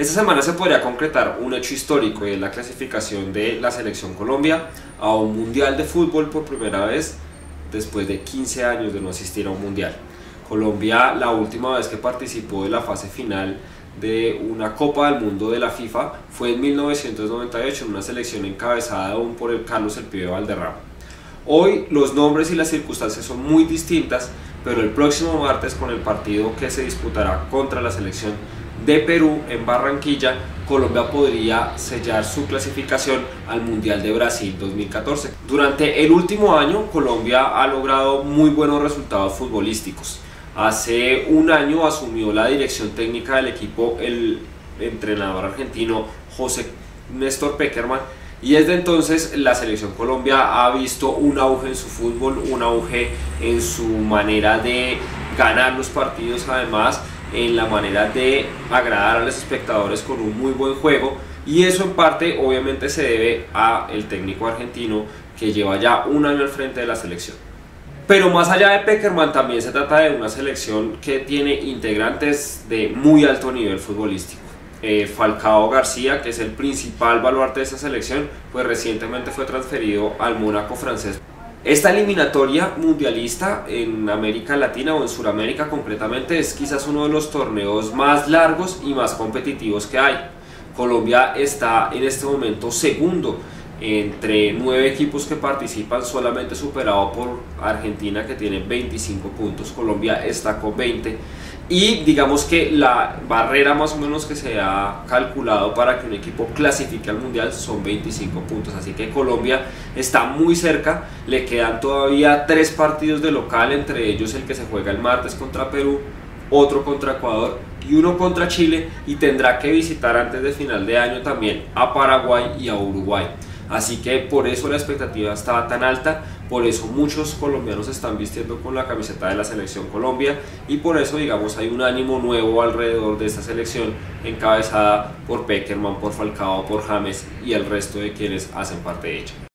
Esta semana se podría concretar un hecho histórico y es la clasificación de la Selección Colombia a un Mundial de Fútbol por primera vez después de 15 años de no asistir a un Mundial. Colombia, la última vez que participó de la fase final de una Copa del Mundo de la FIFA fue en 1998 en una selección encabezada aún por el Carlos "El Pibe" Valderrama. Hoy los nombres y las circunstancias son muy distintas, pero el próximo martes, con el partido que se disputará contra la selección de Perú en Barranquilla, Colombia podría sellar su clasificación al Mundial de Brasil 2014. Durante el último año, Colombia ha logrado muy buenos resultados futbolísticos. Hace un año asumió la dirección técnica del equipo el entrenador argentino José Néstor Pekerman, y desde entonces la selección Colombia ha visto un auge en su fútbol, un auge en su manera de ganar los partidos, además en la manera de agradar a los espectadores con un muy buen juego, y eso en parte obviamente se debe al técnico argentino que lleva ya un año al frente de la selección. Pero más allá de Pekerman, también se trata de una selección que tiene integrantes de muy alto nivel futbolístico. Falcao García, que es el principal baluarte de esta selección, pues recientemente fue transferido al Mónaco francés. Esta eliminatoria mundialista en América Latina o en Sudamérica concretamente es quizás uno de los torneos más largos y más competitivos que hay. Colombia está en este momento segundo entre 9 equipos que participan, solamente superado por Argentina, que tiene 25 puntos. Colombia está con 20, y digamos que la barrera más o menos que se ha calculado para que un equipo clasifique al Mundial son 25 puntos, así que Colombia está muy cerca. Le quedan todavía 3 partidos de local, entre ellos el que se juega el martes contra Perú, otro contra Ecuador y uno contra Chile, y tendrá que visitar antes de final de año también a Paraguay y a Uruguay. Así que por eso la expectativa estaba tan alta, por eso muchos colombianos están vistiendo con la camiseta de la Selección Colombia, y por eso, digamos, hay un ánimo nuevo alrededor de esta selección encabezada por Pekerman, por Falcao, por James y el resto de quienes hacen parte de ella.